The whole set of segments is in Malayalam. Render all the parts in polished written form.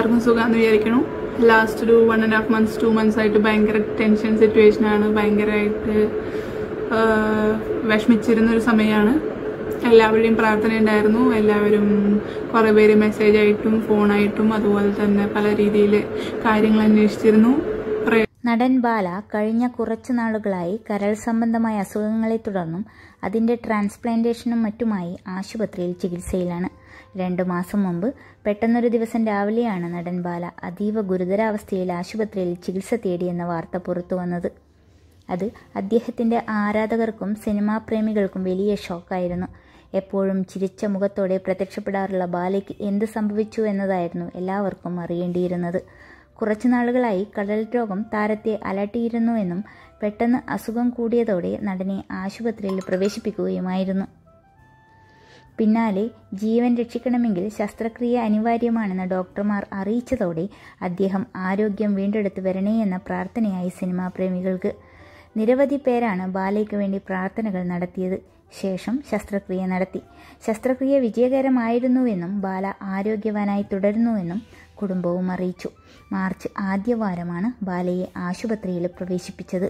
എല്ലാവർക്കും സുഖാന്ന് വിചാരിക്കുന്നു. ലാസ്റ്റ് ഒരു 1.5 months 2 months ആയിട്ട് ഭയങ്കര ടെൻഷൻ സിറ്റുവേഷൻ ആണ്. ഭയങ്കരമായിട്ട് വിഷമിച്ചിരുന്ന ഒരു സമയമാണ്. എല്ലാവരുടെയും പ്രാർത്ഥന ഉണ്ടായിരുന്നു. എല്ലാവരും കുറേ പേര് മെസ്സേജ് ആയിട്ടും ഫോണായിട്ടും അതുപോലെ തന്നെ പല രീതിയിൽ കാര്യങ്ങൾ അന്വേഷിച്ചിരുന്നു. നടൻ ബാല കഴിഞ്ഞ കുറച്ചു നാളുകളായി കരൾ സംബന്ധമായ അസുഖങ്ങളെ തുടർന്നും അതിന്റെ ട്രാൻസ്പ്ലാന്റേഷനും മറ്റുമായി ആശുപത്രിയിൽ ചികിത്സയിലാണ്. 2 മാസം മുമ്പ് പെട്ടെന്നൊരു ദിവസം രാവിലെയാണ് നടൻ ബാല അതീവ ഗുരുതരാവസ്ഥയിൽ ആശുപത്രിയിൽ ചികിത്സ തേടിയെന്ന വാർത്ത പുറത്തുവന്നത്. അത് അദ്ദേഹത്തിന്റെ ആരാധകർക്കും സിനിമാ പ്രേമികൾക്കും വലിയ ഷോക്കായിരുന്നു. എപ്പോഴും ചിരിച്ച മുഖത്തോടെ പ്രത്യക്ഷപ്പെടാറുള്ള ബാലയ്ക്ക് എന്ത് സംഭവിച്ചു എന്നതായിരുന്നു എല്ലാവർക്കും അറിയേണ്ടിയിരുന്നത്. കുറച്ചു നാളുകളായി കടൽ രോഗം താരത്തെ അലട്ടിയിരുന്നുവെന്നും പെട്ടെന്ന് അസുഖം കൂടിയതോടെ നടനെ ആശുപത്രിയിൽ പ്രവേശിപ്പിക്കുകയുമായിരുന്നു. പിന്നാലെ ജീവൻ രക്ഷിക്കണമെങ്കിൽ ശസ്ത്രക്രിയ അനിവാര്യമാണെന്ന് ഡോക്ടർമാർ അറിയിച്ചതോടെ അദ്ദേഹം ആരോഗ്യം വീണ്ടെടുത്ത് വരണേ എന്ന പ്രാർത്ഥനയായി സിനിമാ പ്രേമികൾക്ക്. നിരവധി പേരാണ് ബാലയ്ക്ക് വേണ്ടി പ്രാർത്ഥനകൾ നടത്തിയത്. ശേഷം ശസ്ത്രക്രിയ നടത്തി. ശസ്ത്രക്രിയ വിജയകരമായിരുന്നുവെന്നും ബാല ആരോഗ്യവാനായി തുടരുന്നുവെന്നും കുടുംബവും അറിയിച്ചു. മാർച്ച് ആദ്യവാരമാണ് ബാലയെ ആശുപത്രിയിൽ പ്രവേശിപ്പിച്ചത്.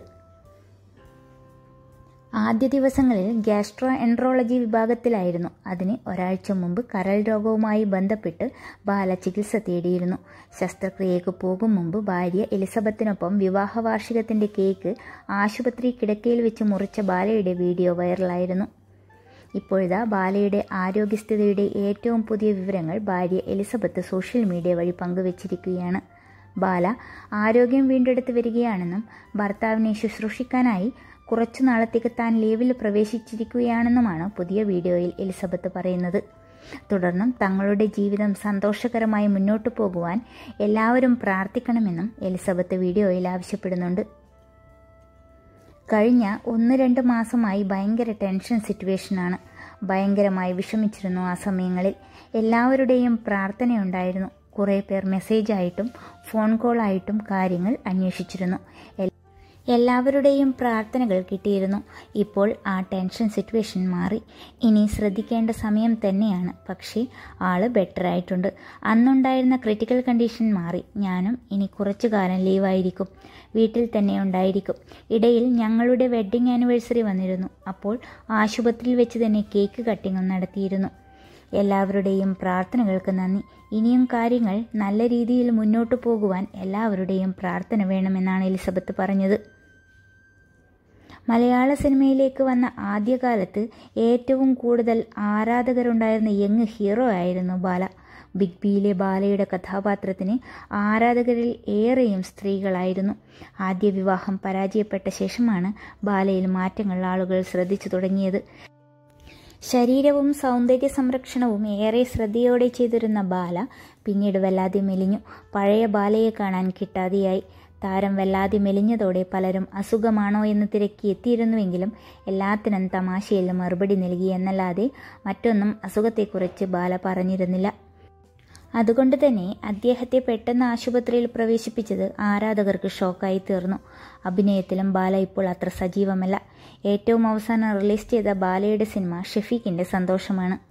ആദ്യ ദിവസങ്ങളിൽ ഗ്യാസ്ട്രോ എൻട്രോളജി വിഭാഗത്തിലായിരുന്നു. അതിന് ഒരാഴ്ച മുമ്പ് കരൾ രോഗവുമായി ബന്ധപ്പെട്ട് ബാല ചികിത്സ തേടിയിരുന്നു. ശസ്ത്രക്രിയയ്ക്ക് പോകും മുമ്പ് ഭാര്യ എലിസബത്തിനൊപ്പം വിവാഹ വാർഷികത്തിന്റെ കേക്ക് ആശുപത്രി കിടക്കയിൽ വെച്ച് മുറിച്ച ബാലയുടെ വീഡിയോ വൈറലായിരുന്നു. ഇപ്പോഴിതാ ബാലയുടെ ആരോഗ്യസ്ഥിതിയുടെ ഏറ്റവും പുതിയ വിവരങ്ങൾ ഭാര്യ എലിസബത്ത് സോഷ്യൽ മീഡിയ വഴി പങ്കുവച്ചിരിക്കുകയാണ്. ബാല ആരോഗ്യം വീണ്ടെടുത്ത് വരികയാണെന്നും ഭർത്താവിനെ ശുശ്രൂഷിക്കാനായി കുറച്ചു നാളത്തേക്ക് താൻ ലീവിൽ പ്രവേശിച്ചിരിക്കുകയാണെന്നുമാണ് പുതിയ വീഡിയോയിൽ എലിസബത്ത് പറയുന്നത്. തുടർന്നും തങ്ങളുടെ ജീവിതം സന്തോഷകരമായി മുന്നോട്ടു പോകുവാൻ എല്ലാവരും പ്രാർത്ഥിക്കണമെന്നും എലിസബത്ത് വീഡിയോയിൽ ആവശ്യപ്പെടുന്നുണ്ട്. കഴിഞ്ഞ 1-2 മാസമായി ഭയങ്കര ടെൻഷൻ സിറ്റുവേഷനാണ്. ഭയങ്കരമായി വിഷമിച്ചിരുന്നു. ആ സമയങ്ങളിൽ എല്ലാവരുടെയും പ്രാർത്ഥനയുണ്ടായിരുന്നു. കുറേ പേർ മെസ്സേജായിട്ടും ഫോൺ കോളായിട്ടും കാര്യങ്ങൾ അന്വേഷിച്ചിരുന്നു. എല്ലാവരുടെയും പ്രാർത്ഥനകൾ കിട്ടിയിരുന്നു. ഇപ്പോൾ ആ ടെൻഷൻ സിറ്റുവേഷൻ മാറി. ഇനി ശ്രദ്ധിക്കേണ്ട സമയം തന്നെയാണ്. പക്ഷേ ആള് ബെറ്ററായിട്ടുണ്ട്. അന്നുണ്ടായിരുന്ന ക്രിട്ടിക്കൽ കണ്ടീഷൻ മാറി. ഞാനും ഇനി കുറച്ചു കാലം ലീവായിരിക്കും. വീട്ടിൽ തന്നെ ഉണ്ടായിരിക്കും. ഇടയിൽ ഞങ്ങളുടെ വെഡ്ഡിങ് ആനിവേഴ്സറി വന്നിരുന്നു. അപ്പോൾ ആശുപത്രിയിൽ വെച്ച് തന്നെ കേക്ക് കട്ടിങ്ങും നടത്തിയിരുന്നു. എല്ലാവരുടെയും പ്രാർത്ഥനകൾക്ക് നന്ദി. ഇനിയും കാര്യങ്ങൾ നല്ല രീതിയിൽ മുന്നോട്ടു പോകുവാൻ എല്ലാവരുടെയും പ്രാർത്ഥന വേണമെന്നാണ് എലിസബത്ത് പറഞ്ഞത്. മലയാള സിനിമയിലേക്ക് വന്ന ആദ്യകാലത്ത് ഏറ്റവും കൂടുതൽ ആരാധകരുണ്ടായിരുന്ന യങ് ഹീറോ ആയിരുന്നു ബാല. ബിഗ് ബിയിലെ ബാലയുടെ കഥാപാത്രത്തിന് ആരാധകരിൽ ഏറെയും സ്ത്രീകളായിരുന്നു. ആദ്യ വിവാഹം പരാജയപ്പെട്ട ശേഷമാണ് ബാലയിൽ മാറ്റങ്ങൾ ആളുകൾ ശ്രദ്ധിച്ചു തുടങ്ങിയത്. ശരീരവും സൗന്ദര്യ സംരക്ഷണവും ഏറെ ശ്രദ്ധയോടെ ചെയ്തിരുന്ന ബാല പിന്നീട് വല്ലാതെ മെലിഞ്ഞു. പഴയ ബാലയെ കാണാൻ കിട്ടാതെയായി. താരം വല്ലാതെ മെലിഞ്ഞതോടെ പലരും അസുഖമാണോ എന്ന് തിരക്കി എത്തിയിരുന്നുവെങ്കിലും എല്ലാത്തിനും തമാശയിൽ മറുപടി നൽകി എന്നല്ലാതെ മറ്റൊന്നും അസുഖത്തെക്കുറിച്ച് ബാല പറഞ്ഞിരുന്നില്ല. അതുകൊണ്ട് തന്നെ അദ്ദേഹത്തെ പെട്ടെന്ന് ആശുപത്രിയിൽ പ്രവേശിപ്പിച്ചത് ആരാധകർക്ക് ഷോക്കായി തീർന്നു. അഭിനയത്തിലും ബാല ഇപ്പോൾ അത്ര സജീവമല്ല. ഏറ്റവും അവസാനം റിലീസ് ചെയ്ത ബാലയുടെ സിനിമ ഷെഫീഖിന്റെ സന്തോഷമാണ്.